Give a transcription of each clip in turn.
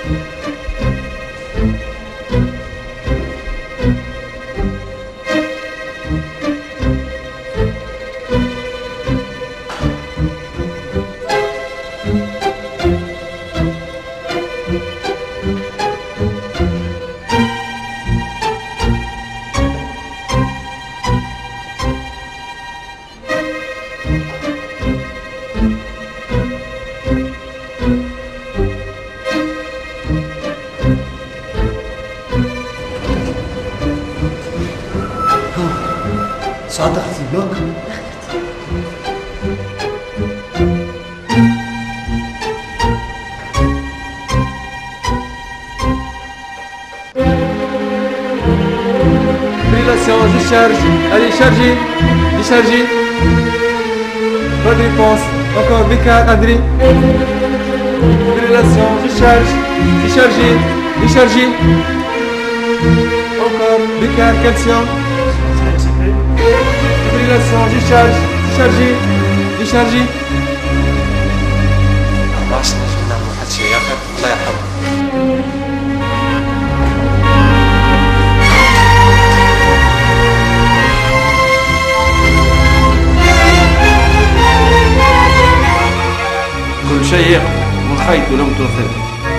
صادق زينوك Fibrillation, décharge. Allez, chargez. Déchargez. Pas de réponse. Encore Bécard, Adri. Fibrillation, décharge. Déchargez. Déchargez. Encore Bécard, calcium. Fibrillation, décharge. Déchargez. Déchargez. خلاص نجم نعمل واحد شيء آخر الله يرحمه. كل شيء والخيط لم تؤثر.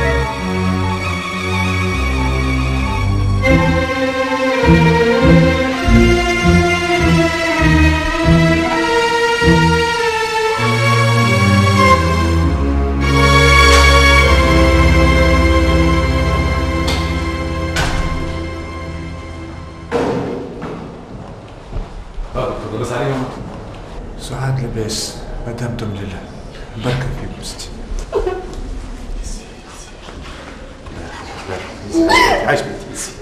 سعاد لباس ما دامتم لله بركة فيكم ستي. عايش بنتي.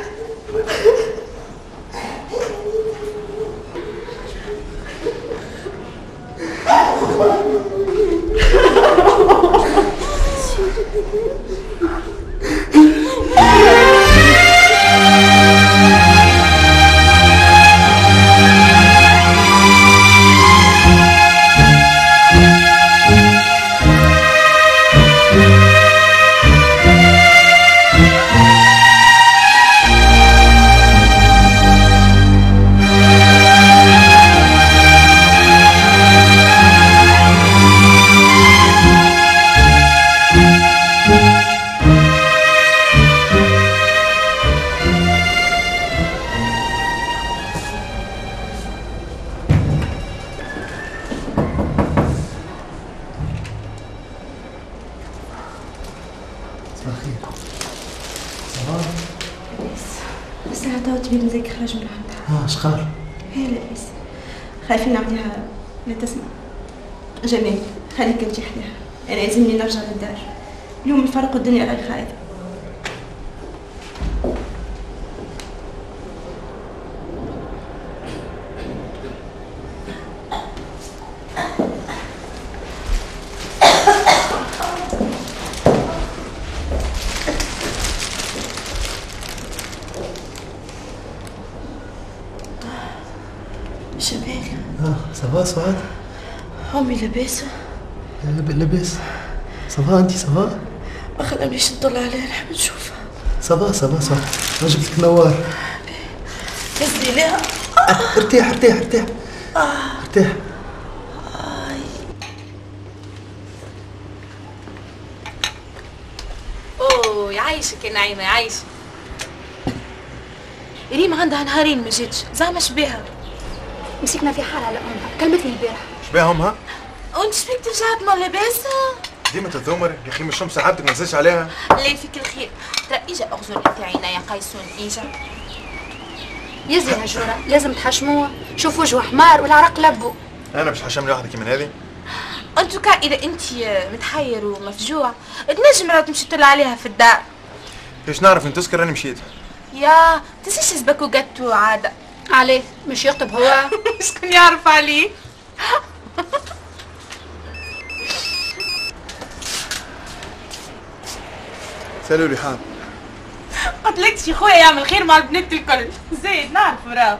تبي نزيك خرج من عندها. شقال؟ هي لاباس. خايفين نعطيها لا تسمع. جميل خليك انت حداها. انا لازمني نرجع للدار. اليوم نفرقوا الدنيا راهي خايفة. صافا سعاد؟ أمي لاباسة؟ لاباس. صافا أنتي صافا؟ ما خلانيش نطلع عليها نحب نشوفها. صافا سعاد أنا جبت لك نوار. هزي ليها. ارتاح ارتاح ارتاح. ارتاح. أوه يعيشك يا نعيمة يعيشك. ريم عندها نهارين ما جاتش زعما شبيها. مسكنا في حالها لأمها كلمتني البارح. شبيها أمها؟ وانت فيك ترجع بما لاباس؟ ديما تذمر يا أخي مش الشمس عبدك ما تنساش عليها. لا يفيك الخير ترى إجا أغزر نتاعنا يا قيسون إجا. يزي هجورة لازم تحشموه. شوف وجهه حمار والعرق لبو. أنا مش حشمني وحدك من هذه. انتو كا إذا أنت متحير ومفجوع تنجم راه تمشي تطلع عليها في الدار. كيفاش نعرف إن تسكر راني مشيت؟ يا تنسيش سبك وقتو عادة. عليه مش يخطب هو؟ شكون يعرف عليه؟ سالوا لي حال. قلتلكش يا خويا يعمل خير مع البنات الكل. زيد نعرف راه.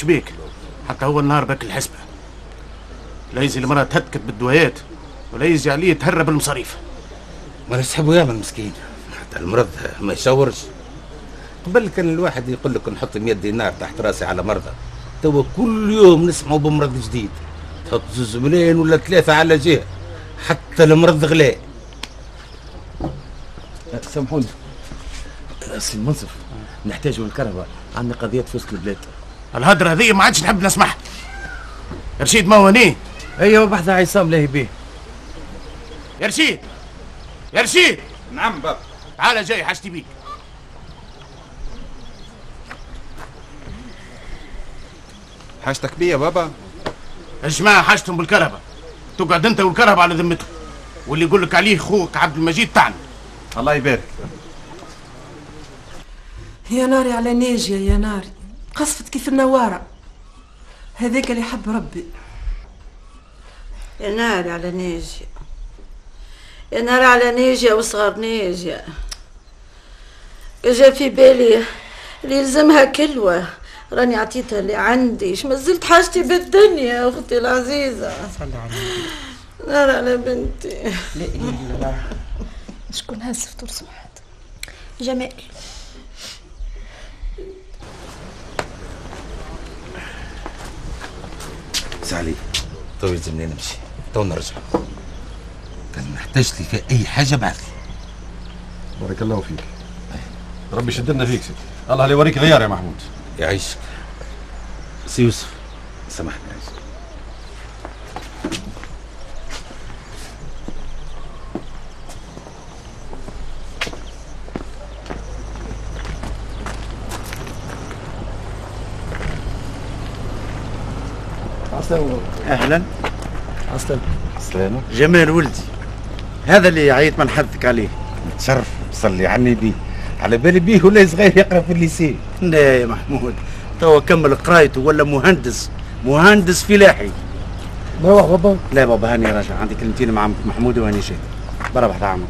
شبيك حتى هو النهار باك الحسبه، لا يجي المرأة تهتكت بالدوايات ولا يجي عليه يتهرب المصاريف. ما نسحبوا ياما المسكين، حتى المرض ما يشاورش. قبل كان الواحد يقول لك نحط 100 دينار تحت راسي على مرضى، توا كل يوم نسمعوا بمرض جديد، تحط 2 ملايين ولا 3 على جهه، حتى المرض غلاء. سامحوني سي المنصف، نحتاجوا الكهرباء، عندنا قضيات في وسط البلاد. الهدرة هذه ما عادش نحب نسمعها. رشيد ما هو هني؟ ايوه بحث عصام لاهي بيه. يا رشيد يا رشيد. نعم بابا. تعال جاي حاجتي بيك. حاجتك بيا بابا؟ الجماعة حاجتهم بالكهرباء، تقعد انت والكهرباء على ذمتهم، واللي يقول لك عليه خوك عبد المجيد تاعنا. الله يبارك. يا ناري على ناجية يا ناري، قصفت كيف النوارة، هذاك اللي حب ربي. يا ناري على ناجية، يا ناري على ناجية وصغار ناجية. جا في بالي اللي يلزمها كلوة، راني عطيتها اللي عندي، ما زلت حاجتي بالدنيا يا اختي العزيزة. صلي على النبي. نار على بنتي. لا اله الا الله. شكون هز فطور سمحت؟ جمال. سعلي تو يلزمني نمشي، تو نرجع. كان محتاج لي في اي حاجه بعث لي. بارك الله فيك. ربي يشد لنا فيك سيدي. الله لا يوريك غيار يا محمود. يعيشك. سي يوسف سامحني يا عيشك. اهلا. عسلامة. جمال ولدي، هذا اللي عيط ما نحدثك عليه. نتشرف، صلي على النبي. على بالي بيه ولا صغير يقرا في الليسي. لا يا محمود، توا كمل قرايته ولا مهندس فلاحي. مروح بابا؟ لا بابا هاني راجع، عندي كلمتين مع عمك محمود وهاني جاي. برا بحث عمك.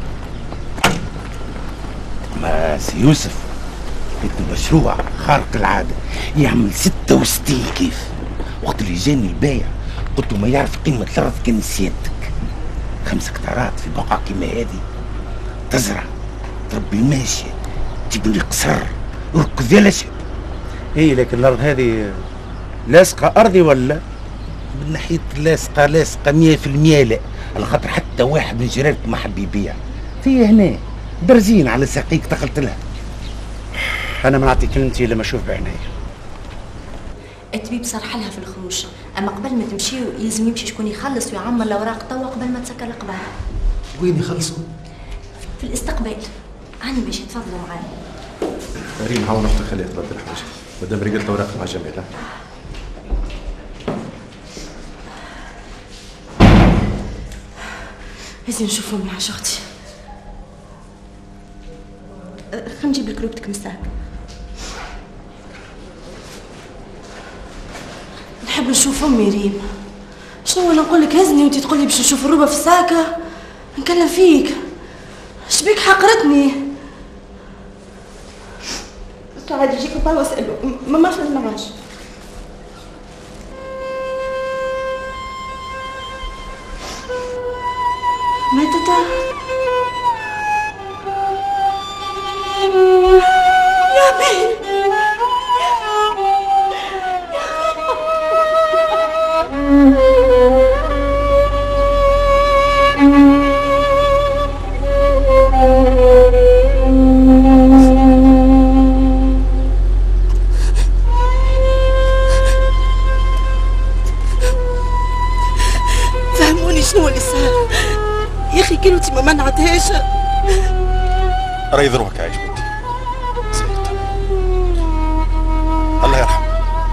ما سي يوسف عنده مشروع خارق العاده، يعمل 66 كيف. وقت اللي جاني البايع قلت له ما يعرف قيمه الارض كان سيادتك. 5 هكتارات في بقعه كيما هذه، تزرع، تربي الماشيه، تبني قصر، ركض يا لشب. اي لكن الارض هذه لاصقه ارضي ولا؟ من ناحيه لاصقه 100% لا، على خاطر حتى واحد من جيرانك ما حب يبيع. في هنا برزين على ساقيك دخلت لها. انا ما نعطي كلمتي لما اشوف بعيني. الطبيب صرح لها في الخروج، اما قبل ما تمشيو يلزم يمشي شكون يخلص ويعمر الاوراق توا قبل ما تسكر القبار. وين يخلصوا؟ في الاستقبال. عني باش يتفضلوا معايا. ريم هاو نفتح خليها تبدل الحاجه، مادام رجلت الاوراق مع جميله. لازم نشوفهم مع اختي. خلينا نجيب لك روبتك من الساك. نحب نشوف امي ريم. شنو انا نقول لك هزني وانت تقول لي باش نشوف الروبه في الساكه؟ نكلم فيك. شبيك حقرتني؟ تعال يجيك بابا واساله، ما معاش. ماتت يا بيه. فهموني شنو اللي صار يا اخي، كلمتي ما منعتهاش. راهي ذروك عايش بنتي، زيت الله يرحمه.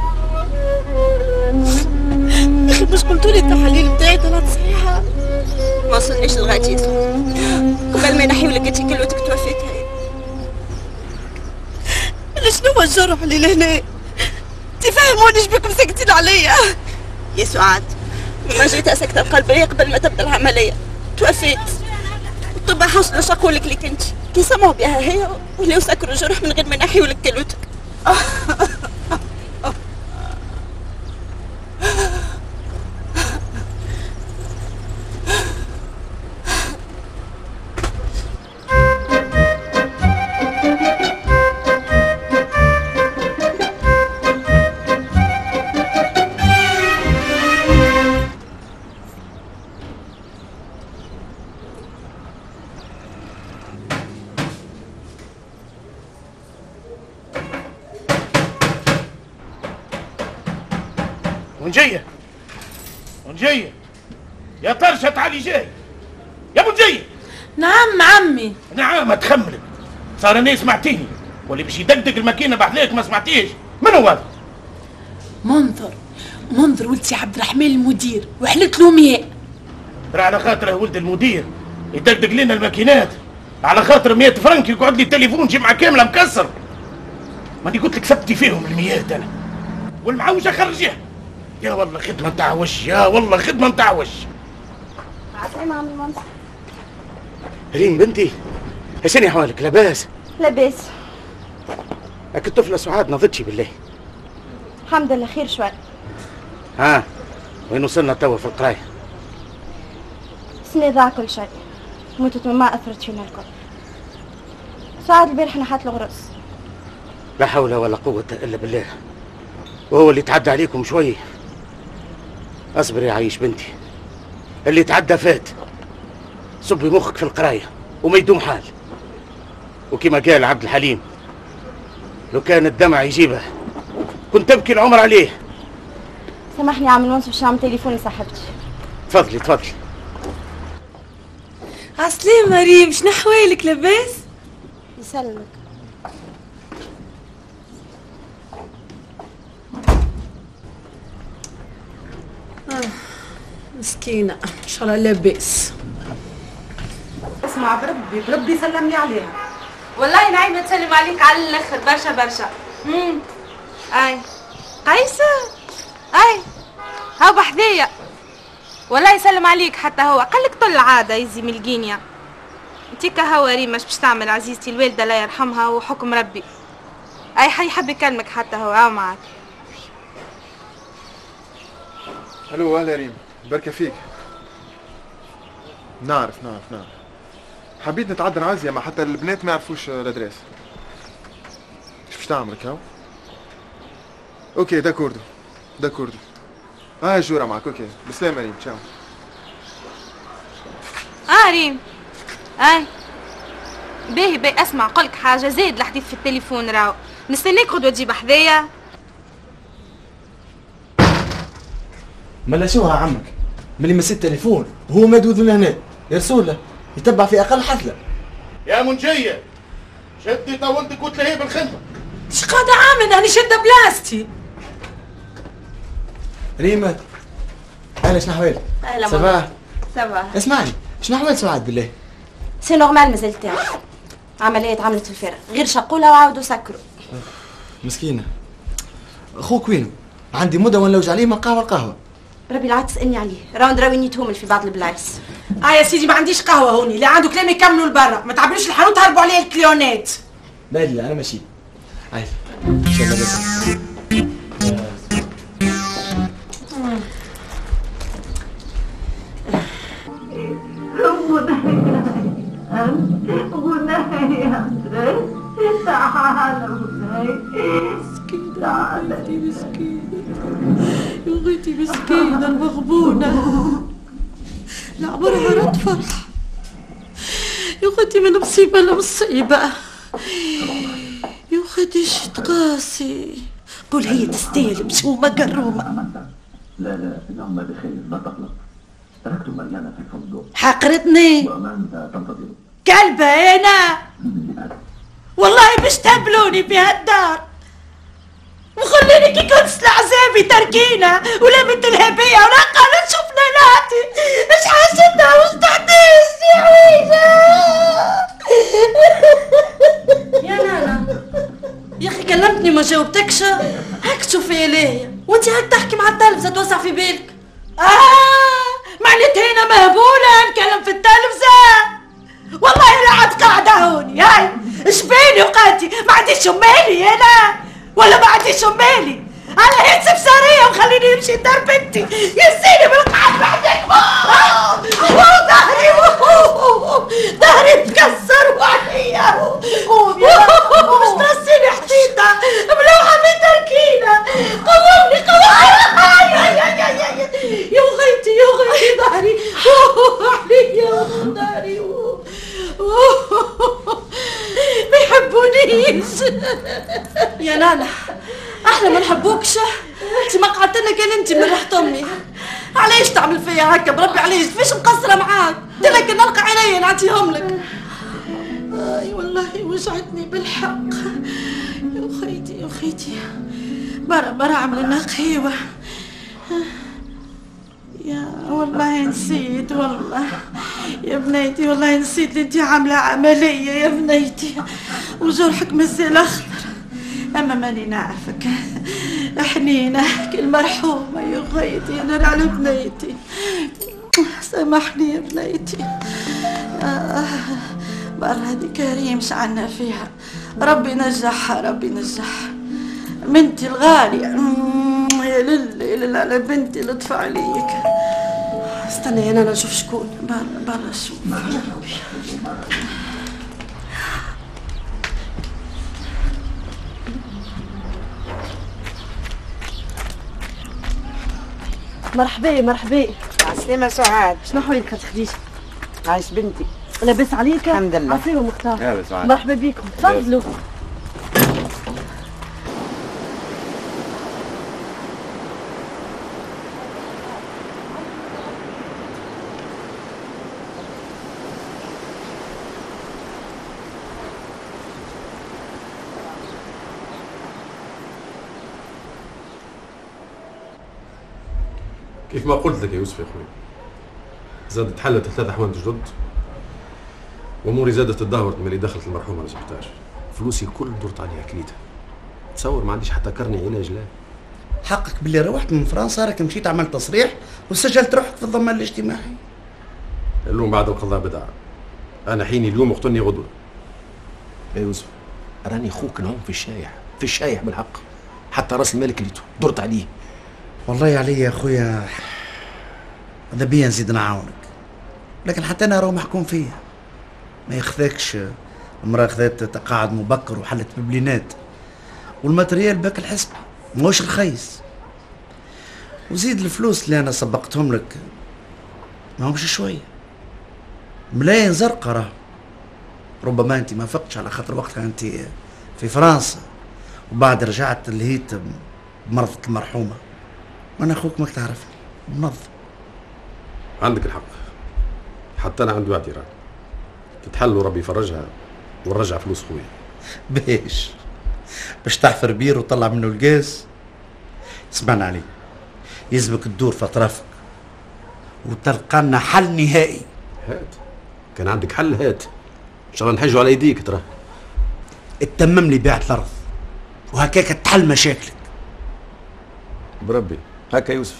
يا اخي مش قلتولي التحاليل بتاعي طلعت صحيحه؟ ما وصلنيش لغايه قبل ما ينحيوا لك انت كلوتك توفيت هاي. شنو هو الجرح اللي لهنا؟ تفهموني شبيكم ساكتين عليا؟ يا سعاد ما جيت سكتة القلبية قبل ما تبدا العملية، توفيت. الطب حاصلة شقولك لك انت، كي سمعوا بها هي واللي سكروا جرح من غير ما ينحيوا لك كلوتك. منجية منجية يا طرشة تعالي جاي يا منجية. نعم عمي. نعم تخملك صار انا سمعتيني واللي باش يدقدق الماكينة بحذاك ما سمعتيش. من هو هذا؟ منظر ولد سي عبد الرحمن المدير وحلت له 100. ترى على خاطر ولد المدير يدقدق لنا الماكينات على خاطر 100 فرنك يقعد لي التليفون جمعة كاملة مكسر. ماني قلت لك سبتي فيهم ال100 انا والمعوجة خرجيها. يا والله خدمة نتاع وش يا والله خدمة نتاع وش. عسلامة عم المنصف. ريم بنتي شنو احوالك؟ لاباس؟ لاباس. هاك الطفلة سعاد نضجتي بالله؟ الحمد لله خير شوي. ها وين وصلنا توا في القراية؟ سنة ضاع كل شيء. موتت ماما أثرت فينا الكل. سعاد البارح نحت له غرس. لا حول ولا قوة إلا بالله. وهو اللي تعدى عليكم شوي. اصبر يا عيش بنتي. اللي تعدى فات. صبي مخك في القراية وما يدوم حال. وكما قال عبد الحليم لو كان الدمع يجيبه كنت ابكي العمر عليه. سامحني يا عم المنصف باش نعمل تليفون لصاحبتي. تفضلي تفضلي. عسلامة ريم، شنو احوالك؟ لاباس؟ يسلمك. مسكينة ان شاء الله لاباس. اسمع بربي سلم لي عليها. والله نعيمة تسلم عليك على الاخر برشا برشا. اي قيسة اي هاو بحذايا والله يسلم عليك. حتى هو قالك طل عادة يزي من القينيا. انتيكا هو ريم مش باش تعمل عزيزتي الوالدة الله يرحمها وحكم ربي. اي حيحب يكلمك حتى هو هاو معاك. الو اهلا ريم، بركة فيك. نعرف حبيت نتعدى نعزية ما حتى البنات ما يعرفوش الادريس. ايش باش تعمل هاو؟ اوكي داكوردو جورة معك. اوكي بسلامة ريم، تشاو. ريم باهي اسمع قولك حاجة زيد الحديث في التليفون راهو نستناك غدوة تجيب حذايا. مالا شو ها عمك ملي مسيت التليفون وهو مدوذ لهنا يرسل له يتبع في اقل حفله. يا منجية شدي طولتك وتلهي بالخدمة. ايش قاعدة عامل؟ انا شادة بلاستي. ريما اهلا شنو احوالك؟ اهلا صباح. اسمعني شنو احوال سعاد بالله؟ سي نورمال مازال تعرف. عملية اتعملت في الفرق غير شقولها وعاودوا سكروا. مسكينة. اخوك وينه؟ عندي مدة ونلوج عليه من القهوة. ربي لا تسألني عليه، راهو نراوي نيتهم في بعض البلايص. يا سيدي ما عنديش قهوة هوني، اللي عنده كلام يكملوا لبرا، ما تعبلوش الحانوت هربوا عليه الكليونات. لا انا ماشي. عايز ان شاء الله بس. بناي يا اندريس تعال بناي. تعال يا مسكينة يا غيتي مسكينة المغبونة. لعمرها رد فرح يا غيتي من مصيبة لمصيبة. يا غيتي تقاسي. قول هي تستاهل بشومة قرومة. لا اللهم بخير لا تقلق. تركت مريانة في الفندق. حقرتني وأمانة تنتظر. كلبة أنا والله مش تهبلوني في هالدار وخليني كي كنت عزابي تركينا ولا بنت الهبية ولا قالت شوفنا ناتي اش حاجتها وش تحديث يا عويجة. يا نانا يا اخي كلمتني ما جاوبتكش. هاك تشوفي ليه وانت هاك تحكي مع التلفزة توسع في بالك. معناتها هنا مهبولة نكلم في التلفزة. والله لا عاد قاعدة هوني. هاي شبيني وقاتي ما عنديش مالي انا ولا ما عنديش مالي. انا هيك سبسارية وخليني نمشي لدار بنتي يسيني بالقعد بعدك. ظهري مكسر وعليا. قوم يا مش ترسيني حديدة ملوحة من تركينة. قومني يا غيتي ظهري عليا ظهري ما يحبونيش. يا نانا احنا ما نحبوكش انت ما قعدتنا كان انت من ريحة امي. علاش تعمل فيا هكا بربي؟ علاش فيش مقصرة معاك؟ قلت لك نلقى عيني نعطيهم لك. اي والله وجعتني بالحق يا خيتي يا خيتي. برا عملنا قهيوة. يا والله نسيت والله يا بنيتي، والله نسيت اللي انت عاملة عملية يا بنيتي وجرحك مازال اخضر. اما ماني نعرفك حنينة كالمرحومة يا خيتي. يا نار على بنيتي، سامحني يا بنيتي. برا هذه كريم شعلنا فيها، ربي نجحها ربي نجحها. بنتي الغالية يا لله على بنتي لطف عليك. استنى انا نشوف شكون. برا نشوف. مرحبا. عسلامة سعاد. شنو حوالك خالتي خديجة؟ عايش بنتي. لاباس عليك؟ الحمد لله. عسلامة مختار. لاباس عليك. مرحبا بكم، تفضلوا. كيف ما قلت لك يا يوسف يا اخوي، زادت حلت 3 حوانت جدد واموري زادت تدهورت من اللي دخلت المرحومه على السبيطار. فلوسي كل درت عليها كليتها. تصور ما عنديش حتى كرني علاج. لا حقك باللي روحت من فرنسا راك مشيت عملت تصريح وسجلت روحك في الضمان الاجتماعي. اللوم بعد القضاء بدعه. انا حيني اليوم اقتلني غدوه. يا يوسف راني خوك نعوم في الشايح بالحق. حتى راس المال كليته درت عليه. والله علي يا خويا هذا بيا نزيد نعاونك، لكن حتى انا راهو محكوم فيا. ما يخفاكش المراه خذات تقاعد مبكر وحلت ببلينات، والماتريال باك الحسب ماهوش رخيص، وزيد الفلوس اللي انا سبقتهم لك ماهمش شويه. ملايين زرقاء راه. ربما انت ما فقتش على خاطر وقتها انت في فرنسا وبعد رجعت لهيت بمرضة المرحومه، وانا اخوك ماك تعرفني منظم. عندك الحق، حتى انا عندي اعتراض. تتحل وربي يفرجها ونرجع فلوس خويا. باش تحفر بير وطلع منه الغاز. اسمعنا علي، يلزمك تدور في اطرافك وتلقى لنا حل نهائي. هات كان عندك حل، هات ان شاء الله نحجوا على يديك. ترى اتمم لي بيعة الارض وهكاك تحل مشاكلك. بربي هكا يوسف،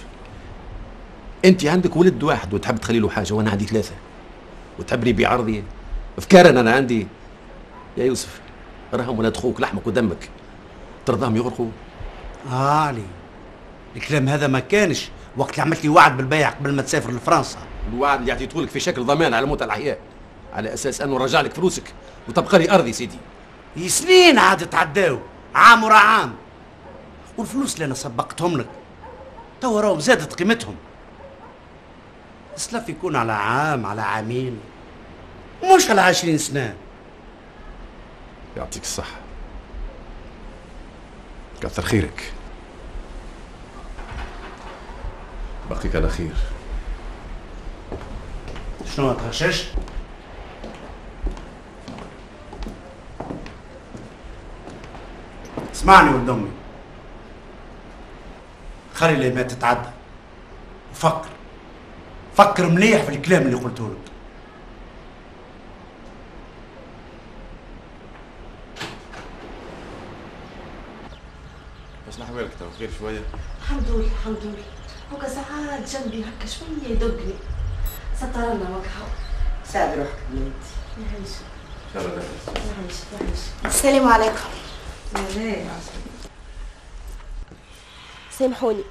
انت عندك ولد واحد وتحب تخلي له حاجه وانا عندي 3 وتحبني بعرضي افكارا. انا عندي يا يوسف راهم ولاد خوك لحمك ودمك، ترضاهم يغرقوا؟ علي الكلام هذا ما كانش وقت اللي عملت لي وعد بالبيع قبل ما تسافر لفرنسا. الوعد اللي عطيته لك في شكل ضمان على موت الاحياء، على اساس انه نرجع لك فلوسك وتبقى لي ارضي سيدي. سنين عاد تعداو، عام ورا عام، والفلوس اللي انا سبقتهم لك توا راهم زادت قيمتهم. السلف يكون على عام على عامين ومش على 20 سنة. يعطيك الصحة، كثر خيرك، بقيك على خير. شنو تغشش؟ اسمعني ولد امي، خلي لي ما تتعدى وفكر مليح في الكلام اللي قلته لك. شنو احوالك؟ تو خير شويه؟ الحمد لله الحمد لله. هكا ساعات جنبي هكا شويه يدقني. ستر الله وكهو. ساعد روحك بنتي. يعيشك ان شاء الله. يعيشك. السلام عليكم. وعليكم سامحوني.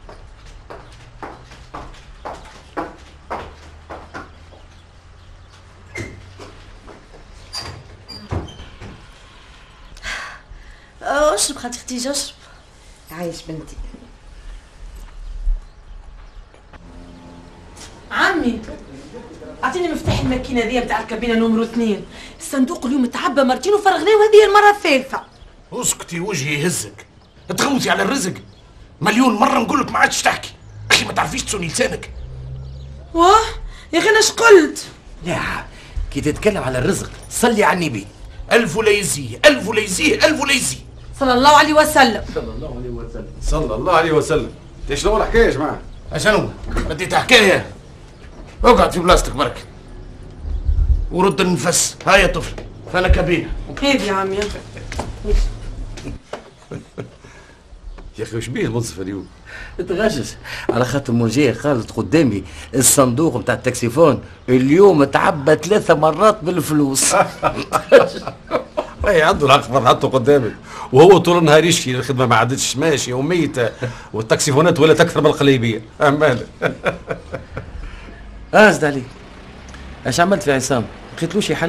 اشرب خالتي خديجه اشرب. عايش بنتي. عمي اعطيني مفتاح الماكينه ذي بتاع الكابينه نمرو 2. الصندوق اليوم تعبى مرتين وفرغناه وهذه المره الثالثه. اسكتي وجهي يهزك، تغوتي على الرزق. مليون مرة نقول لك ما عادش تحكي. أخي ما تعرفيش تصوني لسانك. واه يا أخي أنا اش قلت؟ لا كي تتكلم على الرزق صلي على النبي. ألف ولا يزيه، ألف ولا يزيه، ألف ولا يزيه. صلى الله عليه وسلم. صلى الله عليه وسلم. صلى الله عليه وسلم. شنو الحكايه يا جماعه؟ شنو؟ بديت حكايه. اقعد في بلاصتك برك. ورد النفس. هاي يا طفل. فانا كبير. كيف يا عمي؟ يا اخي وش بيه المنصف اليوم؟ تغشش على خاطر موجيه قالت قدامي الصندوق بتاع التاكسيفون اليوم تعبى 3 مرات بالفلوس. اي عنده الاخبار حطه قدامك وهو طول النهار يشكي الخدمه ما عادتش ماشيه وميته والتاكسيفونات ولات اكثر من القليبيه. امال ازد عليك. اش عملت في عصام؟ ما لقيتلوش حل؟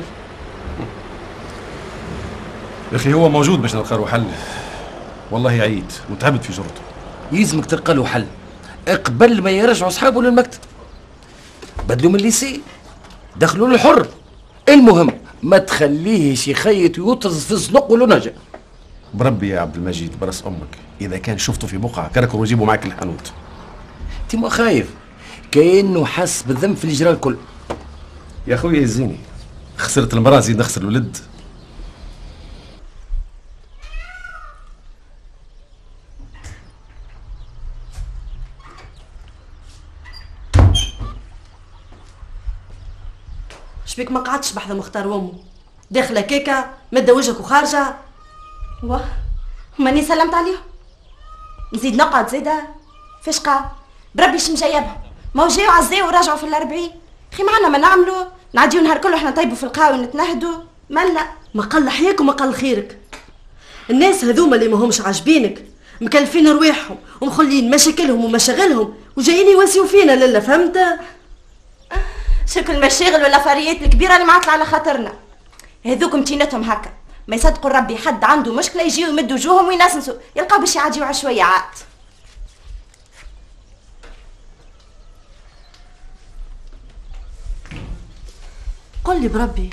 يا اخي هو موجود باش نلقى له حل. والله عييت وتعبت في جرته. يلزمك تلقى له حل قبل ما يرجعوا اصحابه للمكتب. بدلوا من الليسي، دخلوا له الحر. المهم ما تخليهش يخيط ويطرز في الزنق ولو نجا. بربي يا عبد المجيد برس امك اذا كان شفته في بقعه كركر وجيبه معك الحانوت. انت ما خايف كانه حس بالذنب في اللي جرى الكل. يا خويا يزيني خسرت المراه زيد نخسر الولد. شبيك ما قعدتش بحذا مختار وامه داخله كيكه مده وجهك وخارجه. واه ماني سلمت عليهم. نزيد نقعد زيده فاش قاعد بربي شم جايبها ما هو جايو عزاو وراجعوا في ال40. اخي معنا ما نعملوا نعديو نهار كله احنا نطيبوا في القهوه ونتنهدوا مالنا. ما قل حياك وما قل خيرك. الناس هذوما اللي ما همش عاجبينك مكلفين رواحهم ومخلين مشاكلهم ومشاغلهم وجايين يواسيو فينا للا فهمت؟ شكل المشاغل والافاريات الكبيره اللي معطله على خاطرنا هذوك متينتهم هكا ما يصدقوا ربي حد عنده مشكله يجيو يمدوا وجوههم وينسنسوا يلقاو باش يعديو عشويه عاد. قل لي بربي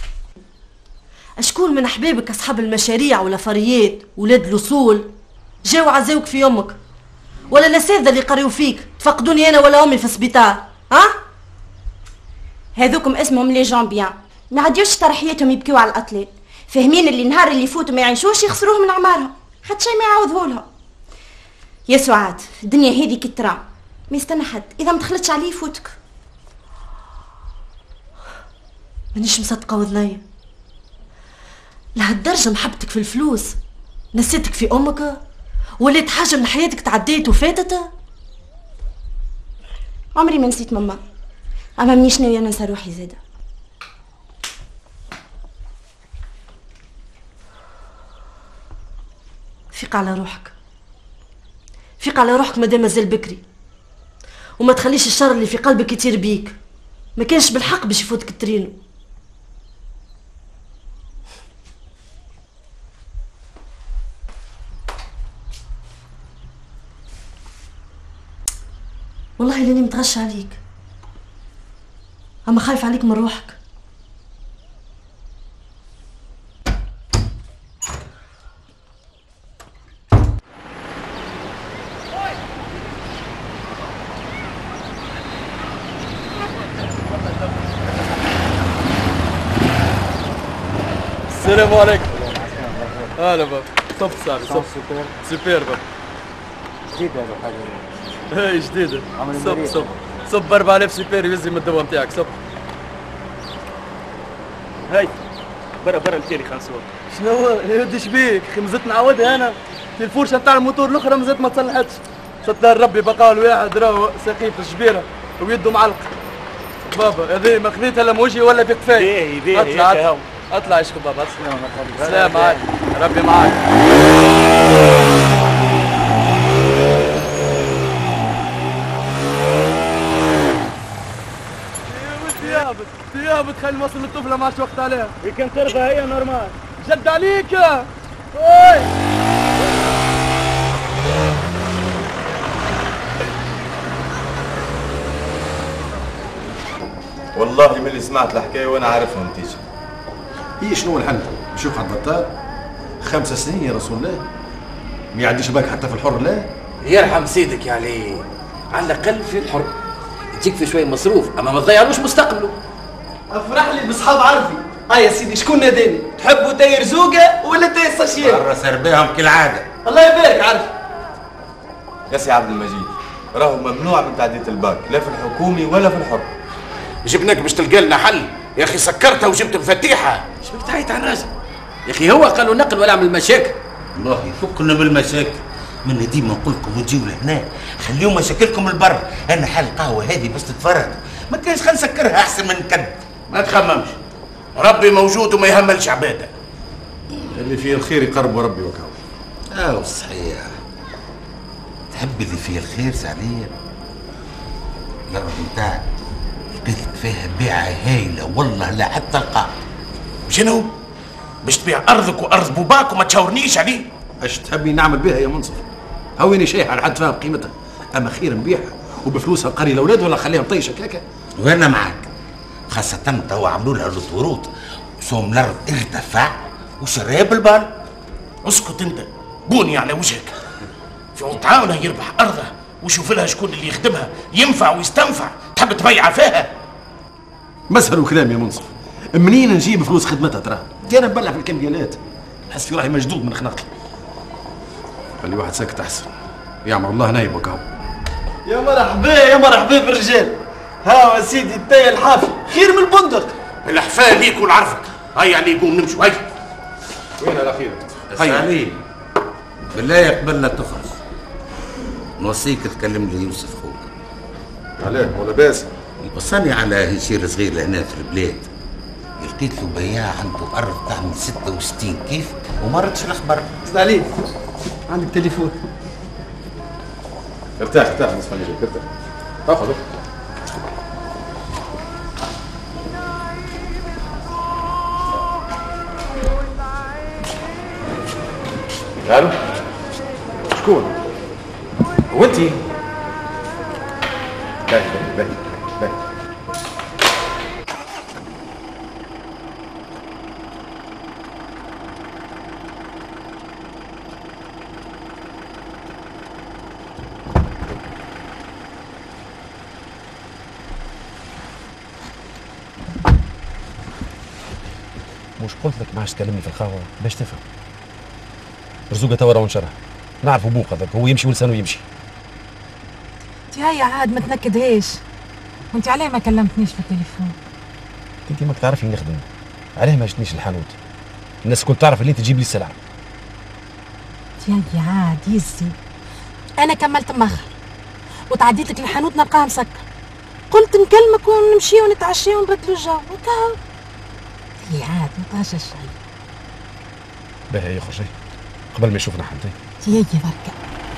اشكون من احبابك اصحاب المشاريع والافاريات ولاد الاصول جاو عزاوك في يومك ولا الاساتذه اللي قريوا فيك تفقدوني انا ولا امي في السبيطار؟ ها؟ هذوكم اسمهم لي جون بيان ما عاديوش طرحيتهم يبكيو على الاطلال فاهمين اللي النهار اللي يفوتوا ما يعيشوش يخسروه من اعمارهم حتى شي ما يعوضوه لهم. يا سعاد الدنيا هذه كي ترام ما يستنى حد اذا ما دخلتش عليه يفوتك. مانيش مصدقه وذنيا لهالدرجه محبتك في الفلوس نسيتك في امك وليت حاجه من حياتك تعديت وفاتت. عمري ما نسيت ماما اما منيش ناويه ننسى روحي زاده. فيق على روحك فيق على روحك مادام مازال بكري وما تخليش الشر اللي في قلبك يطير بيك. ما كانش بالحق باش يفوتك الترينو. والله لاني متغشى عليك اما خايف عليك من روحك. السلام عليكم. هلا بابا صف صاحبي صف سوبر بابا. جديدة هذا حاجة. هاي جديدة. صب 4000 سوبر يوزي من الدواء نتاعك صب. هاي برا التيري خلصوها. شنو يا ودي شبيك؟ اخي مازلت نعاودها انا. الفرشة نتاع الموتور الاخرى مازلت ما تصلحتش. ستار ربي بقى الواحد راهو سقيف الجبيرة ويده معلق. بابا هذه ما خذيتها لا موجي ولا في قفاي. باهي اطلع يا شيخ بابا. السلام عليكم. ربي معاك. ثيابك خلي نوصل للطفله ما عادش وقت عليها. كان ترضى هي نورمال. جد عليك يا اوي. والله من اللي سمعت الحكايه وانا عارفها النتيجه. هي شنو الحل؟ نشوف على البطال 5 سنين يا رسول الله ما يعديش باك حتى في الحر لا. يرحم سيدك يا علي، على الاقل في الحر يجيك في شويه مصروف، اما ما تضيعلوش مستقبله. افرح لي بصحاب عرفي. هاي يا سيدي شكون ناداني؟ تحبوا تاير زوقه ولا تاير ساشيال؟ برا سربيهم كالعاده. الله يبارك عرفي. يا سي عبد المجيد راهو ممنوع من تعدية الباك لا في الحكومي ولا في الحر. جبناك باش تلقى لنا حل يا اخي، سكرتها وجبت مفاتيحها. ايش بك تعيط على الراجل؟ يا اخي هو قالوا نقل ولا عمل مشاكل. الله يفكنا بالمشاكل. من ديما نقول لكم وتجيوا لهنا خليوا مشاكلكم البر. انا حال القهوه هذه بس تتفرج ما كانش خلينا نسكرها احسن من كد. ما تخممش، ربي موجود وما يهملش عباده. اللي فيه الخير يقربوا ربي وكاو. صحيح. تحب اللي فيه الخير سعدية؟ الارض نتاعك لقيت لك فيها بيعه هايله والله لا حتى تلقى. شنو؟ باش تبيع ارضك وارض بوباك وما تشاورنيش عليه؟ اش تحبي نعمل بها يا منصف؟ هوني شايح على حد فاهم قيمتها، اما خير نبيعها وبفلوسها نقري الاولاد ولا نخليها مطيشه كاكا. وانا معك، خاصة توا عملوا لها الطورود، سوم الارض ارتفع وشراها بالبال. اسكت انت، بوني على وجهك. في تعاونه يربح ارضه ويشوف لها شكون اللي يخدمها ينفع ويستنفع، تحب تبيع فيها؟ مسهل وكلام يا منصف، منين نجيب فلوس خدمتها ترى؟ انا نبلع في الكمبيالات، نحس في روحي مجدود من خناقتي. خلي واحد ساكت احسن، يعمر الله نايب وكاو. يا مرحبا يا مرحبا بالرجال. ها يا سيدي التاي الحافي خير من البندق. الحفاه ليك ونعرفك. هيا علي قوم نمشوا. هيا. وين الاخير؟ هيا علي بالله قبل لا تخرج نوصيك تكلم لي يوسف خوك. عليه ولا باس؟ وصلني على هشير صغير لهنا في البلاد، لقيت له بياع عنده ارض تعمل 66 كيف ومرت في الاخبار. استاذ علي عندك تليفون. ارتاح ارتاح نصف نجيك ارتاح. اخذ الو. شكون؟ هو انتي؟ باهي باهي باهي. مش قلت لك ما عادش تكلمني في القهوه باش تفهم؟ رزوقه توا راه انشرها، نعرفوا بوق هذاك هو يمشي ولسانه يمشي. انت هيا عاد ما تنكدهاش. وانت علاه ما كلمتنيش في التليفون؟ انت ماك تعرفي نخدم، علاه ما جتنيش الحانوت؟ الناس الكل تعرف اللي انت تجيب لي السلعه. هيا عاد يزي، انا كملت مخر وتعديت لك الحانوت نلقاها مسكر، قلت نكلمك ونمشي ونتعشى ونبدلوا الجو وكاو. هيا عاد ما تهشش شيء. باهي يخرج قبل ما يشوفنا حد. هيا بركة.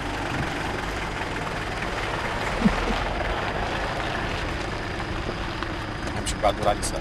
نمشي بعد ورا علي ساعة.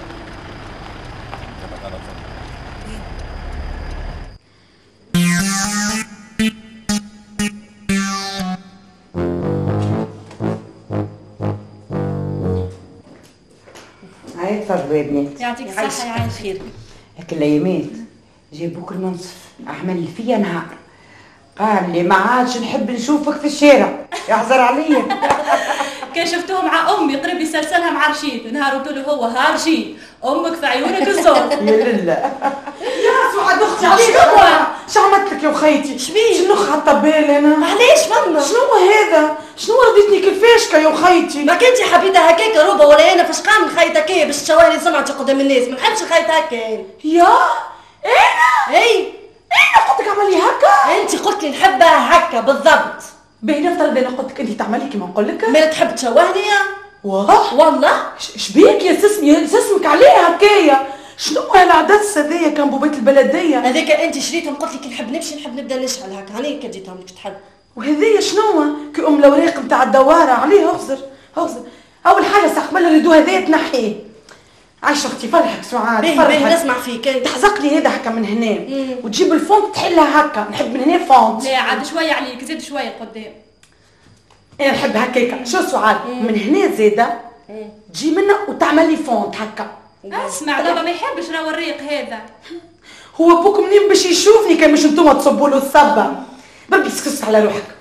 هاي تفضلوا يا بنات. يعطيك الصحة يا عين خيرك. لكن الايامات جابوك المنصف عمل فيا نهار، قال لي ما عادش نحب نشوفك في الشارع، يحزر عليا. كان شفتوه مع امي قريب يسلسلها مع رشيد، نهار قلت له هو ها رشيد امك في عيونك الزور. يا لله يا سعاد اختي عليك. شو عملت لك يا وخيتي؟ شنو خاطه بالي انا؟ معليش والله. شنو هذا؟ شنو رضيتني كيفاش يا وخيتي؟ ما كنتي حبيبه هكاك روبه ولا انا فاش قام نخيط هكا باش تشوهلي سمعتي قدام الناس، ما نحبش نخيط هكا. يا انا؟ اي انا قلت لك اعملي هكا؟ انت قلت لي نحبها هكا بالضبط. باهي نفترض انا قلت لك انت تعملي كيما نقول لك. ما تحب تشوهني واه والله. شبيك يا سسمي سسمك عليها هكايا؟ شنو هالعدس هذايا كان بوبيت البلديه؟ هذاك انت شريتهم قلت لك نحب نمشي نحب نبدا نشعل هكا، هاني كي جيتهم لك تحب. وهذيا شنو؟ كي ام الاوراق نتاع الدواره عليه اغزر اغزر. اول حاجه ساقبل الريدو هذايا تنحيه. عايشه اختي فرحك سعاد باهي نسمع فيك. تحزق لي هذا هكا من هنا وتجيب الفونت تحلها هكا، نحب من هنا فونت. لا عاد شويه عليك، زيد شويه قدام. انا نحب هكاكا. شو سعاد؟ من هنا زاده تجي منها وتعمل لي فونت هكا. اسمع بابا ما يحبش راهو الريق هذا. هو بوك منين باش يشوفني كان مش انتوما تصبوا له الصبه؟ بربي سكت على روحك.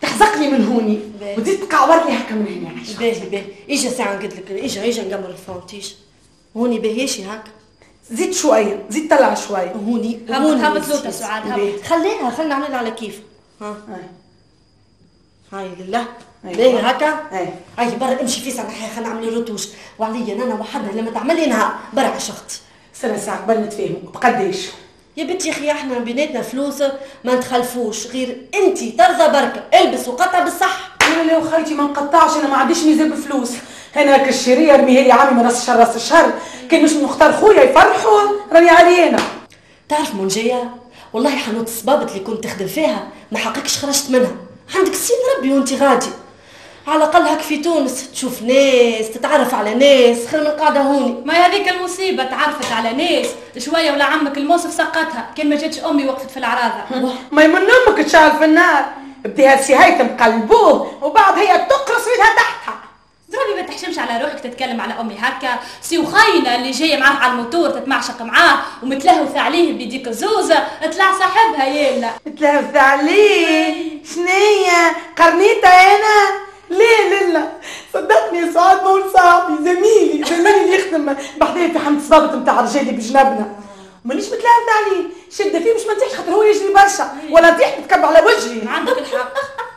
تحزقني من هوني وتزيد تقعور لي هكا من هنا. باهي اجا ساعه نقول لك، اجا نقمر الفونت. اجا هوني باهيشي هكا، زيد شويه، زيد طلع شويه. هوني هبط زوجة سعاد هبط. خلينا نعملها على كيف. ها هاي لله باهي هكا. هاي برا امشي في ساعه خلينا نعمل روتوش وعليا انا وحدها لما تعمل لي نهار برا عشقت. سنه ساعه قبل نتفاهموا بقداش؟ يا بنتي يا اخي احنا بيناتنا فلوس ما نتخلفوش، غير انت ترضى بركه البس وقطع بالصح. لا وخيتي ما نقطعش، انا ما عنديش ميزان بفلوس. انا هاك الشريه ارميها لي عامي من راس الشهر راس الشهر، كان مش نختار خويا يفرحوا راني علي انا. تعرف من جايه والله حانوت الصبابط اللي كنت تخدم فيها ما حقكش خرجت منها. عندك سين ربي وانت غادي، على الاقل هاك في تونس تشوف ناس تتعرف على ناس خير من قاعده هوني. ما هذيك المصيبه، تعرفت على ناس شويه ولا عمك الموصف سقطها، كان ما جاتش امي وقفت في العراضه. ما من امك تشعل في النار، بديها سي هيثم قلبوه وبعد هي تقرص ويدها تحتها. ضربي ما تحشمش على روحك تتكلم على امي هكا. سي وخاينه اللي جايه معاه على الموتور تتمعشق معاه ومتلهوث عليه بيديك الزوزه، اطلع صاحبها يلا. متلهوث عليه شنية قرنيته انا؟ لا صدقني يا سعاد مول صاحبي زميلي يخدم بحذايا في حمد الصبابط نتاع رجالي بجنبنا، مانيش متلهوث عليه، شده فيه مش منتيح خاطر هو يجري برشا ولا نطيح نتكب على وجهي. عندك الحق.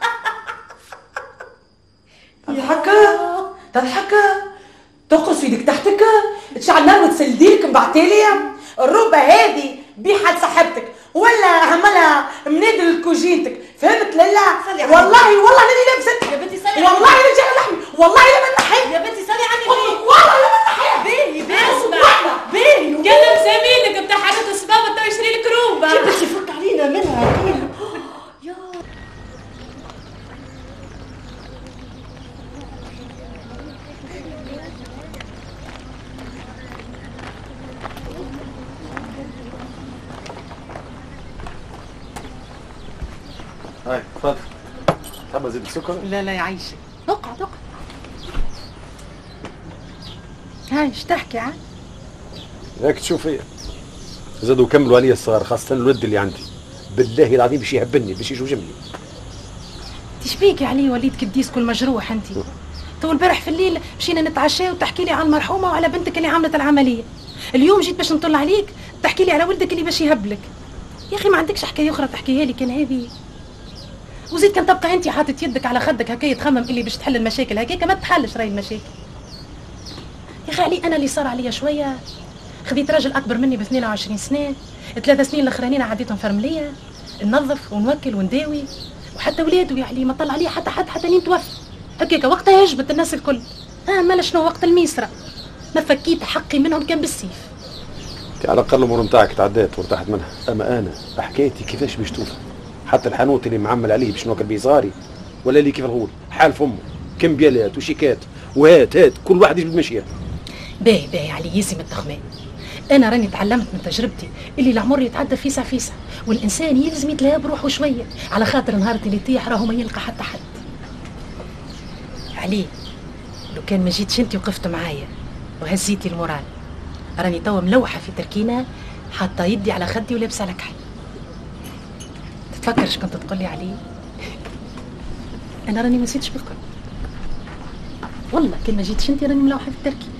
تضحك تقرص في يدك تحتك تشعل نار وتسلديلك مبعتالية. الروبة هذه بيحة صاحبتك ولا هملها منادل لكوجينتك، فهمت لله؟ والله ناني لابستها يا بنتي صلي والله رجع لحمي والله لا من نحي يا بنتي صلي عني والله لا من نحي. باهي كلم زميلك بتاع حاجة الصبابة تو يشري لك روبة. يا بنتي فك علينا منها. هاي تفضل. تحب ازيد السكر؟ لا يا عيشي. اقعد هاي ايش تحكي عاد؟ هيك تشوفي زادوا كملوا علي الصغار خاصة الولد اللي عندي، بالله العظيم باش يهبلني باش يجوجمني. تشبيك يا علي وليد كديس كل مجروح انت. تو البارح في الليل مشينا نتعشى وتحكي لي عن المرحومه وعلى بنتك اللي عملت العمليه. اليوم جيت باش نطل عليك تحكي لي على ولدك اللي باش يهبلك. يا اخي ما عندكش حكايه اخرى تحكيها لي كان هذه؟ وزيد كان تبقى انت حاطط يدك على خدك هكا تخمم اللي باش تحل المشاكل هكاك ما تحلش راهي المشاكل. يا اخي علي انا اللي صار عليا شويه خذيت راجل اكبر مني ب 22 سنه، 3 سنين الاخرانيين عديتهم فرمليه ننظف ونوكل ونداوي، وحتى ولادو يا علي ما طلع عليا حتى لين توفى هكاك وقتها هجبت الناس الكل. مالا شنو وقت الميسره ما فكيت حقي منهم كان بالسيف. على الاقل الامور نتاعك تعدات وارتحت منها، اما انا حكايتي كيفاش باش توفى؟ حتى الحانوت اللي معمل عليه باش نوكل بيه صغاري ولا اللي كيف الغول حال فمه كمبيالات وشيكات وهات كل واحد يجبد مشيه. باهي علي ياسي من التخمام. انا راني تعلمت من تجربتي اللي العمر يتعدى فيسع والانسان يلزم يتلاها بروحه شويه على خاطر نهار اللي يطيح راهو ما يلقى حتى حد. علي لو كان ما جيتش انت وقفت معايا وهزيتي المورال راني توا ملوحه في تركينه حاطه يدي على خدي ولابسه لك حل. تتفكرش كنت تقول لي علي؟ انا راني ما نسيتش بالكل والله، كان ما جيتش انت راني ملوحه في التركينه.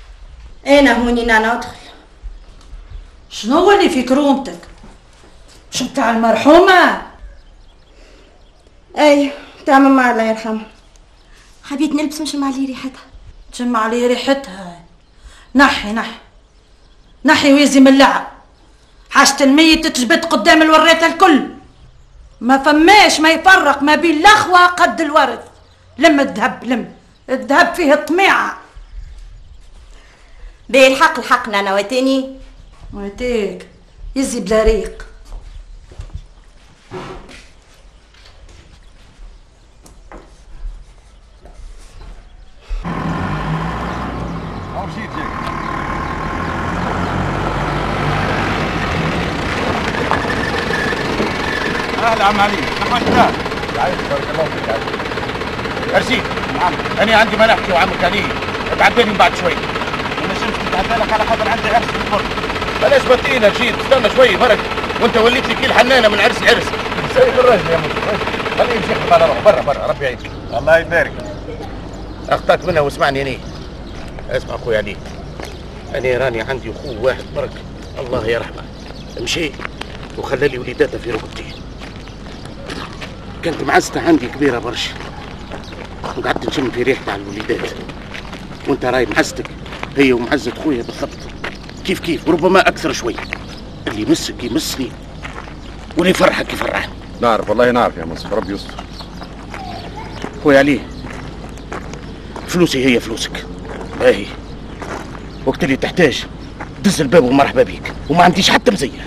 أنا هوني ندخل. شنو اللي في كرومتك؟ شو بتاع المرحومة؟ اي بتاع ماما الله يرحمها. حبيت نلبس نشم عليه ريحتها. تشم عليه ريحتها؟ نحي نحي ويزي من اللعب. حاجة الميت تجبد قدام الوريثة الكل. ما فماش ما يفرق ما بين الأخوة قد الورث. لم الذهب لم الذهب فيه الطميعة. باهي الحقنا انا وتاني ويتيك يزي بلا ريق. اهلا عم علي، نحن شباب. يعيشك بارك الله فيك يا عزيزي. ارشيد. نعم. انا عندي ما نحكي وعمك علي، ابعدني من بعد شوي. انا شمس نتعدى لك على خاطر عندي عرس في الفرن. بلاش بطينا ارشيد، استنى شوي فرق، وانت وليت لي كيل حنانه من عرس لعرس. سيب الراجل يا مصر، خليه يمشي يخدم على روحه، برا ربي يعينك. الله يبارك. اخطأت منها واسمعني اني. اسمع اخويا علي. انا راني عندي اخوه واحد برك الله يرحمه. مشي وخلى لي وليداتها في ركبتي. كانت معزته عندي كبيره برشا وقعدت نشم في ريحتها على الوليدات. وانت راي معزتك هي ومعزه خويا بالضبط كيف وربما اكثر شوي. اللي يمسك يمسني واللي يفرحك يفرحني. نعرف والله نعرف يا مصر، ربي يستر. خويا علي فلوسي هي فلوسك، باهي وقت اللي تحتاج دز الباب ومرحبا بيك، وما عنديش حتى مزيه.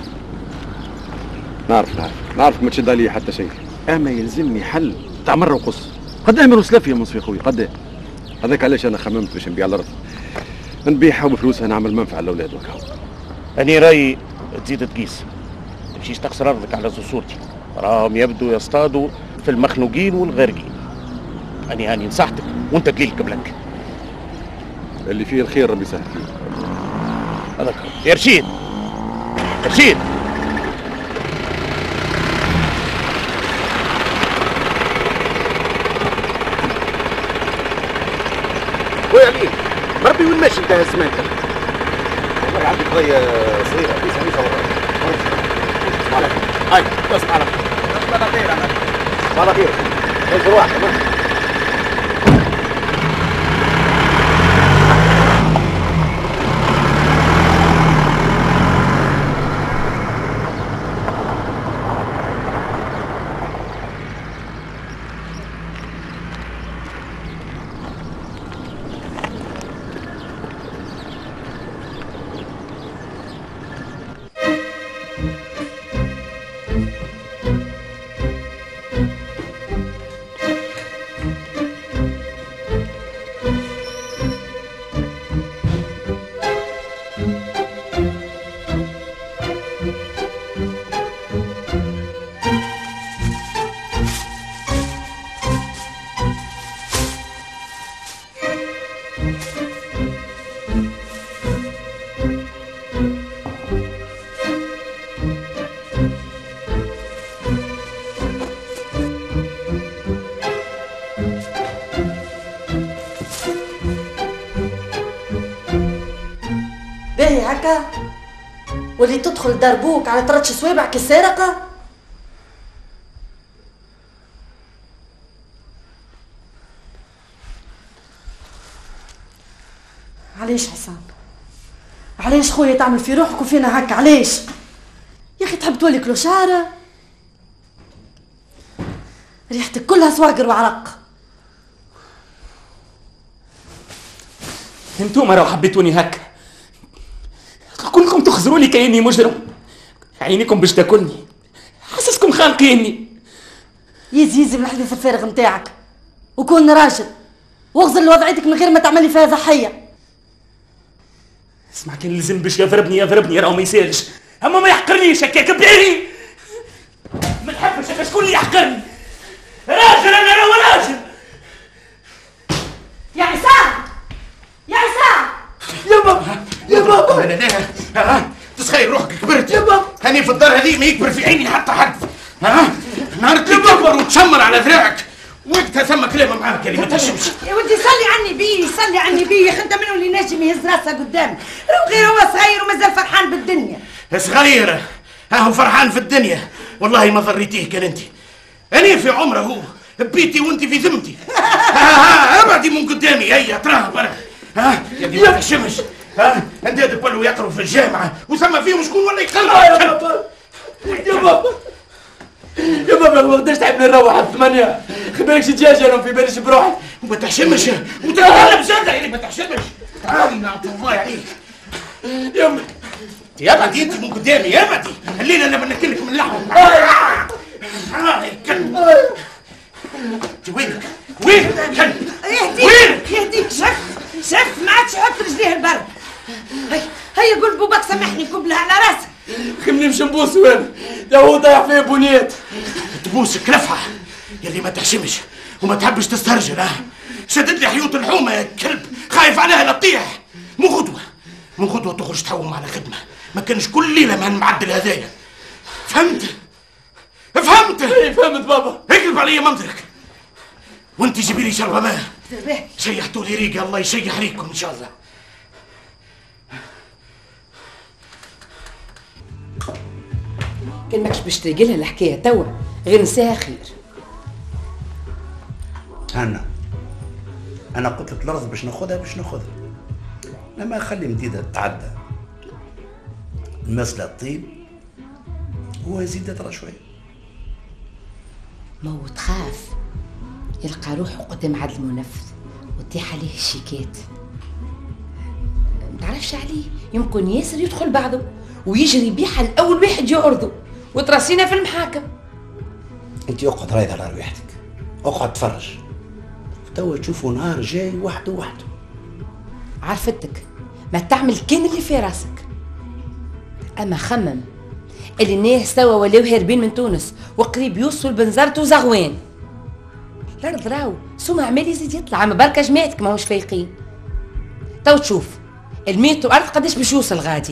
نعرف ما تشد علي حتى شيء، اما يلزمني حل تاع مره وقص. قد اعملوا سلف يا مصفي خويا قد. هذاك علاش انا خممت باش نبيع الارض، نبيعها وبفلوسها نعمل منفعه للاولاد وكهو. اني رايي تزيد تقيس، تمشيش تقصر ارضك على صورتي، راهم يبدو يصطادوا في المخنوقين والغارقين. اني هاني نصحتك وانت قليل قبلك. اللي فيه الخير ربي يسهل فيه. هذاك يا رشيد. خويا علي مربي وين ماشي انت هالزمان؟ والله عندي قضية صغيرة في سميسة والله. اسمع على خير. هاي اسمع على خير. اسمع على خير انا. اسمع على خير. انت واحد باهي هكا واللي تدخل دربوك على ترتش صوابعك السارقة. علاش حسام؟ علاش خويا تعمل في روحك وفينا هكا؟ علاش يا اخي تحب تولي كلوشارة؟ ريحتك كلها سواقر وعرق. انتوما راهو حبيتوني هكا، كلكم تخزروني كأني مجرم، عينيكم باش تاكلني، حاسسكم خانقيني. يزي بالحديث الفارغ نتاعك، وكون راجل واغزر لوضعيتك من غير ما تعملي فيها ضحية. اسمع كان لازم باش يضربني راهو ما يسالش، اما ما يحقرنيش هكاك باهي. ما نحبش هكا شكون اللي يحقرني؟ راجل انا راهو راجل. يا عصام يا بابا لا تسخيل روحك كبرت يا بابا. هاني في الدار هذه ما يكبر في عيني حتى حد. نهار اللي تكبر وتشمر على ذراعك وقتها ثم كلمه معاك اللي ما تهشمش. يا ودي صلي على النبي يا اخي، انت منو اللي ناجم يهز راسه قدامي؟ غير هو صغير ومازال فرحان بالدنيا. صغير هو فرحان في الدنيا. والله ما ضريتيه كان انت. انا في عمره هو بيتي وانت في ذمتي. ابعدي من قدامي. هيا تراه برا. يا دي ما تحشمش. اندادك ولوا يقروا في الجامعه وسمى فيهم شكون ولا يقلب. يا بابا يا بابا يا بابا ما قدرتش تعبني نروح على 8. خبركش دجاجه انا في باليش بروحي. وما تحشمش وتتكلم زاده يعني ما تحشمش. تعالي نعطي الله عليك. يما يا ابعدي انت من قدامي يا ابعدي. الليله انا بنكلك من اللحم. وينك؟ وينك؟ يهديك يهديك. شف ما عادش يحط رجليه البرد. هيا قول بوباك سامحني قبلها على راسك. خليني مش نبوس وين يا هو ضايع فيه بنيات. تبوس كلفها يلي ما تحشمش وما تحبش تسترجل. شدد لي حيوط الحومه يا كلب. خايف عليها لا تطيح. من غدوه تخرج تحوم على خدمه. ما كانش كل ليله مع المعدل هذايا. فهمت؟ ايه فهمت بابا. اقلب علي منظرك وانت جيبي لي شربه ماء. شيحتوا لي ريقه الله يشيح ريقكم ان شاء الله. كان ماكش باش تلقي لها الحكايه توا غير نساها خير. انا قلت لك الارض باش ناخذها لما خلي مديده تتعدى. المسألة الطيب هو يزيد ترى شويه. ما هو تخاف يلقى روحه قدام عدل المنفذ وتطيح عليه الشيكات. متعرفش عليه يمكن ياسر يدخل بعضه ويجري بيها الاول واحد يعرضه وتراسينا في المحاكم. انت اقعد رايد على رواحتك، اقعد تفرج توا تشوفوا نهار جاي وحده. عرفتك ما تعمل كان اللي في راسك. اما خمم اللي الناس توا ولاو هاربين من تونس وقريب يوصلوا لبنزرت وزغوان. الارض راهو سوم عمال يزيد يطلع. اما بركه جماعتك ماهوش فايقين. تو تشوف الميتو ارض قداش باش يوصل غادي.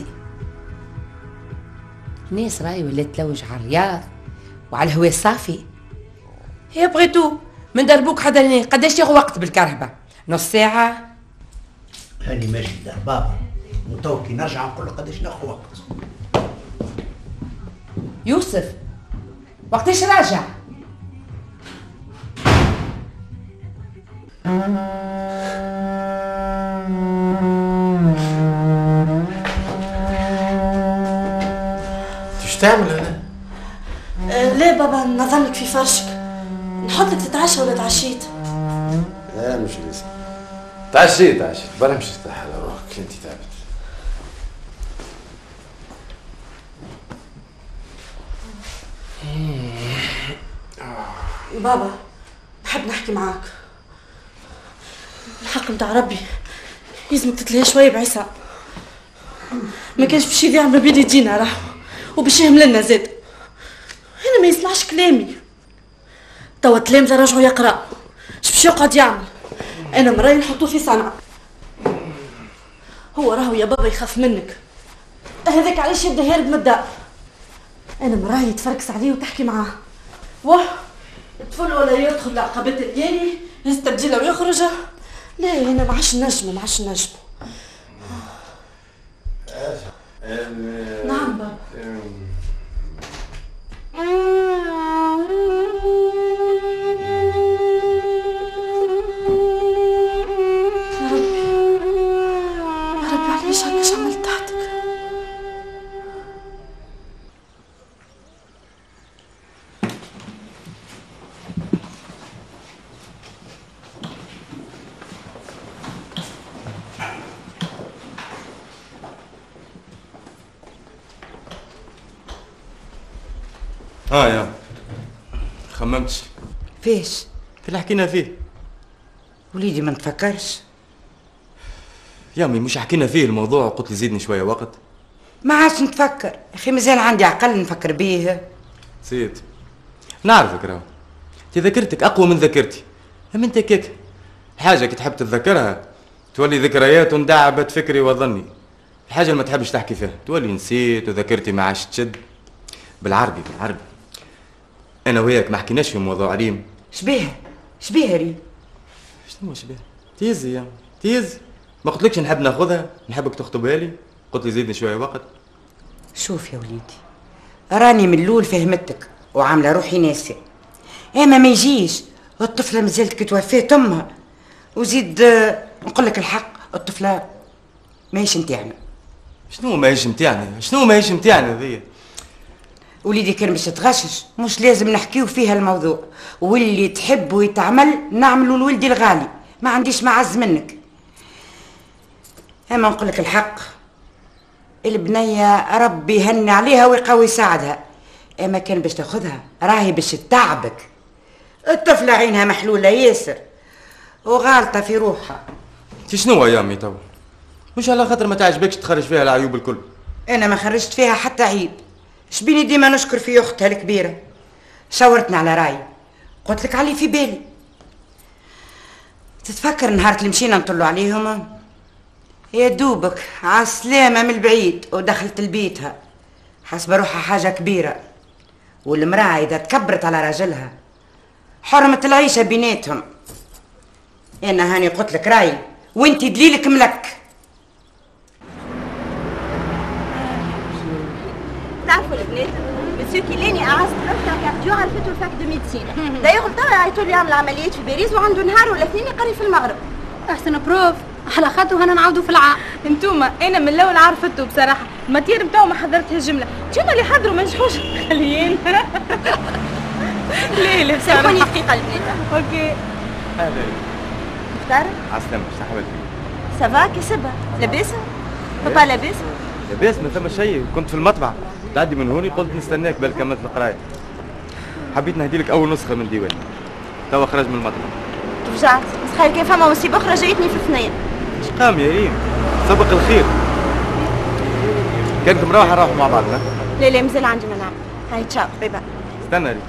الناس راهي ولات تلوج على الرياض وعلى الهواء الصافي. هي بغيتو من دربوك حدا هنا قداش ياخذ وقت بالكرهبه؟ نص ساعه. هاني ماشي دار بابا وتو كي نرجع نقول له قداش ناخذ وقت. يوسف وقتاش راجع؟ ايش تعمل هنا؟ ليه بابا نظلك في فرشك؟ نحطك تتعشى ولا تعشيت؟ لا مش لازم. تعشيت بلا مش ترتاح على روحك انت تعبت. بابا نحب نحكي معاك. الحق متاع ربي لازمك تتلهي شويه بعصا. ما كانش باش يضيع ما بين يدينا راهو وباش يهم لنا زاد. هنا ما يسمعش كلامي. توا التلامذة رجعوا يقرا اش باش يقعد يعمل؟ انا مراي نحطوه في صنعة. هو راهو يا بابا يخاف منك. هذاك علاش يبدا هارب من الدار. انا مراي تفركس عليه وتحكي معاه. واه الطفل ولا يدخل لعقبات الدياني يستبدله ويخرج. لا انا ما عادش نجمه نعم بابا. يا ربي علاش هكاش عملت تحتك؟ يا خممتش فيش؟ في اللي حكينا فيه. وليدي ما نتفكرش. يا امي مش حكينا فيه الموضوع قلت لي زيدني شويه وقت. ما عادش نتفكر اخي. مازال عندي عقل نفكر بيه. زيد نعرفك راهو انت ذاكرتك اقوى من ذاكرتي. اما انت كيك الحاجه كي تحب تتذكرها تولي ذكريات وندعبت فكري وظني. الحاجه اللي ما تحبش تحكي فيها تولي نسيت وذاكرتي ما عادش تشد. بالعربي انا وياك ما حكيناش في موضوع ريم. شبيه ريم؟ شنو شبيه؟ تيزي يا تيز. ما قلتلكش نحب ناخذها؟ نحبك تخطبها لي؟ قلت لي زيدني شويه وقت. شوف يا وليدي راني من الاول فهمتك وعامله روحي ناسي، اما ما يجيش الطفله مازالت كي توفات امها، وزيد نقول لك الحق الطفله ماهيش نتاعنا. شنو ماهيش نتاعنا؟ شنو ماهيش نتاعنا ذي؟ وليدي كان باش تغشش مش لازم نحكيو فيها الموضوع، واللي تحب ويتعمل نعملوا لولدي الغالي، ما عنديش معز منك. اما نقول لك الحق البنيه ربي يهني عليها ويقوي يساعدها، اما كان باش تاخذها راهي باش تتعبك. الطفله عينها محلوله ياسر وغالطه في روحها. انت شنو يا امي تو؟ مش على خاطر ما تعجبكش تخرج فيها العيوب الكل. انا ما خرجت فيها حتى عيب، شبيني ديما نشكر في اختها الكبيره، شاورتني على راي قلت لك علي في بالي. تتفكر نهار اللي مشينا نطلوا عليهم يا دوبك عالسلامه من البعيد ودخلت لبيتها حاسبه روحها حاجه كبيره، والمراه اذا تكبرت على راجلها حرمت العيشه بيناتهم. انا هاني قلت لك راي وانت دليلك ملك. تعرفوا البنات مسيو كيلاني اعز طرف كارديو عرفته الفاك دو ميديسين، دايوغ توا عيطوا له يعمل عمليات في باريس وعنده نهار ولا اثنين يقري في المغرب. احسن بروف على خاطر هنا نعاودوا في العام. انتوما انا من الاول عرفته بصراحه، الماتير نتاعو ما حضرتها الجمله، انتوما اللي حضروا ما نجحوش خليين. ليه سامحوني دقيقه البنات. اوكي. هذا مختار عسلامة شنو حوالك؟ سافا كسبها لاباسه؟ بابا لاباس؟ لاباس ما ثم شيء، كنت في المطبع تعدي من هوني قلت نستناك بل كملت القرايه. حبيت نهدي لك اول نسخه من ديواني توا خرج من المطبع. كيف رجعت؟ بس خير كان فما مصيبه اخرى جايتني في الثنيه. اش قام يا ريم؟ سبق الخير. كانت مروحه نروحوا مع بعضنا؟ لا مازال عندي ما نعمل. هاي تشاو باي باي. استنى ريم.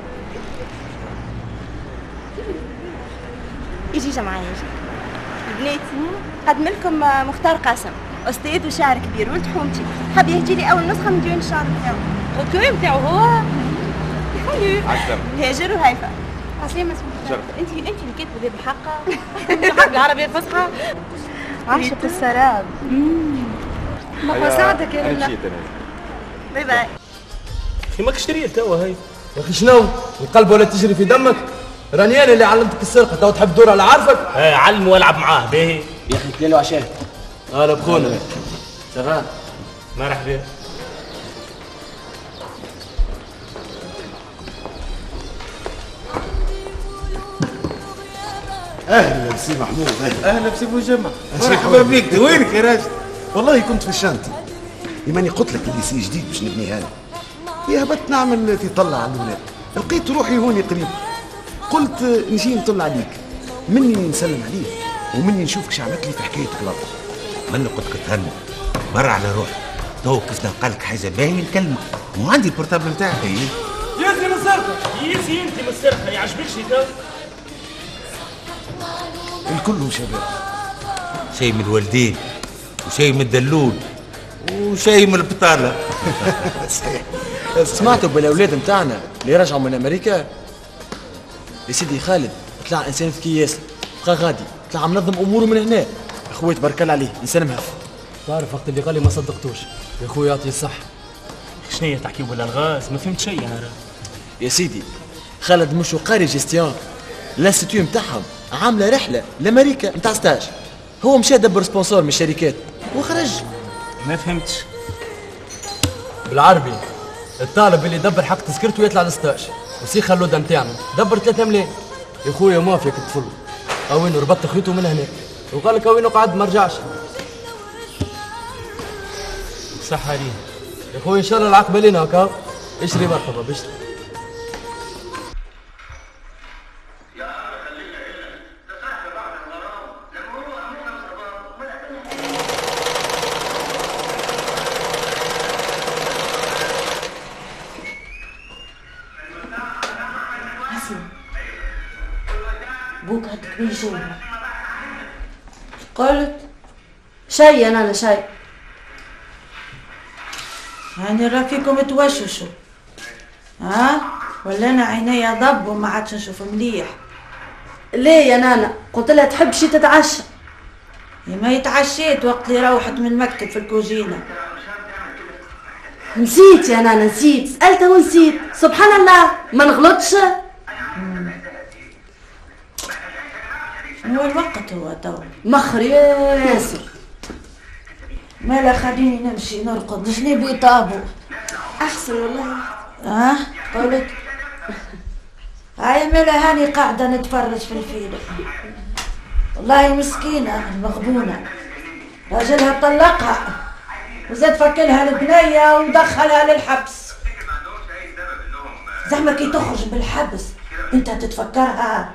يجي معايا يجي. البنات قدم لكم مختار قاسم، استاذ وشاعر كبير ولد حومتي، حاب يهدي لي اول نسخه من ديوان الشعر نتاعو. اوكي نتاعو هو. عسلامة. هاجر وهيفا. عسلامة شرف. انت اللي كاتبه ذي بالحق. بالحق العربيه الفصحى. عاشق السراب. ما ساعدك يا لله. باي باي. اخي ماك شريت توا هاي. يا اخي شنو؟ القلب ولا تجري في دمك؟ راني انا اللي علمتك السرقه، تو تحب تدور على عارفك؟ علمه والعب معاه باهي. يا اخي كليلو عشان. اهلا بخونا. شغال. مرحبا. اهلا بسي محمود. اهلا بسي ابو جمعه. مرحبا بك. وينك يا راجل؟ والله كنت في الشانتي. يماني قلت لك اللي سي جديد باش نبنيه انا. يا هبط نعمل تطلع على الولاد، لقيت روحي هوني قريب، قلت نجي نطل عليك، مني نسلم عليك ومني نشوفك شعبت لي في حكايه كلاب. مني قلت تهنى مرة على روحي، تو كيف نلقى لك حاجه باهيه نكلمك، وعندي البورتابل نتاعك. ياسي من السرقه. ياسي انت من السرقه، يعجبكش تو؟ الكل شباب. شيء من الوالدين وشيء من الدلول وشيء من البطاله. صحيح. سمعتوا بالاولاد نتاعنا اللي رجعوا من امريكا؟ يا سيدي خالد طلع انسان ذكي ياسر، بقى غادي، طلع منظم اموره من هنا. اخويا تبارك الله عليه، انسان مهف. تعرف وقت اللي قال لي ما صدقتوش، يا خويا يعطيه الصحة. شنو هي تحكيو بالالغاز؟ ما فهمت شيء انا. يا سيدي خالد مش قاري جيستيون، الانستيتيو نتاعهم عامله رحله لامريكا نتاع ستاج، هو مشى دبر سبونسور من الشركات وخرج. ما فهمتش. بالعربي الطالب اللي يدبر حق تذكرته يطلع للستاج وسي خلوده نتاعنا دبر 3 ملايين. يا خويا ما فيك تطفل، اوين ربطت خيوطه من هنا وقال لك اوين قعد ما رجعش. صح عليه يا خويا ان شاء الله العقبه لنا هكا. اشري مرحبا بشري. بوك هدك بيجي. قلت شاي انا شاي. يعني رافيكم توششوا ها؟ ولا انا عينيا ضب وما عادش نشوف مليح. ليه يا نانا؟ قلت لها تحب شي تتعشى. ما يتعشيت وقت اللي روحت من المكتب في الكوزينه. نسيت يا نانا نسيت، سألتها ونسيت، سبحان الله ما نغلطش. هو الوقت هو تو مخر يا ياسر. مالا خليني نمشي نرقد شني بيطابو احسن والله. قولت هاي مالا هاني قاعدة نتفرج في الفيلم، والله مسكينة المغبونة، راجلها طلقها وزاد فكلها البنية ودخلها للحبس. زعما كي تخرج بالحبس انت تتفكرها.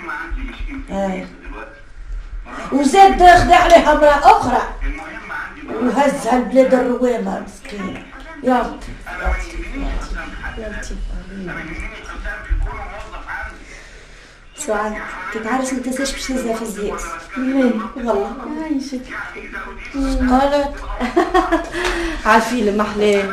وزاد خدع عليها امرأة أخرى وهزها البلاد الروامة مسكينة. يا سعاد كي تعرس ما تنساش باش تهزها في الزيت. والله عايشك. قالت عالفيلم محلاه.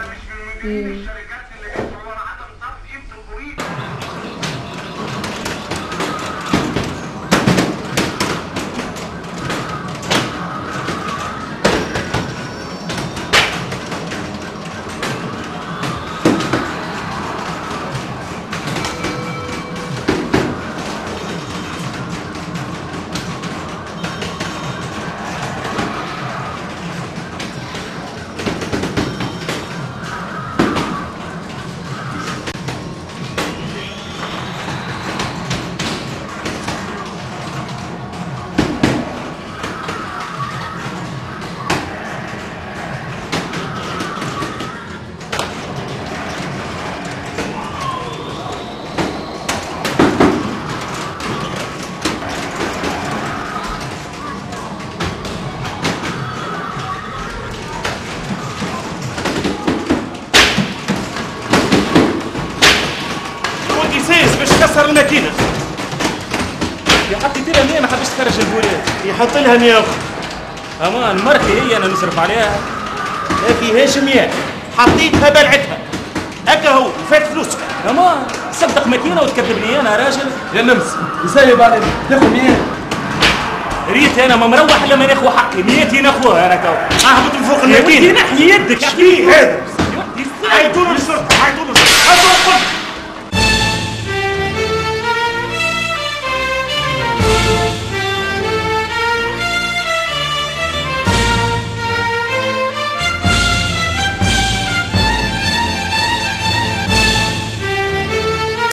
كسر الماكينه. حطيت لها 100 ما حبش تخرج البولات. يحط لها 100 اخرى. امان مرتي هي انا نصرف عليها. ما فيهاش 100 حطيتها بلعتها. هكا هو فات فلوسك. امان صدق ماكينه وتكذبني انا راجل. يا نمس يسيب علينا تاخذ 100. ريت انا ما مروح الا ما ناخذ حقي 100 ناخذها انا تو. اهبط من فوق الماكينه. نحي يدك شبيه هذا؟ عيطوا له للشرطه عيطوا له للشرطه.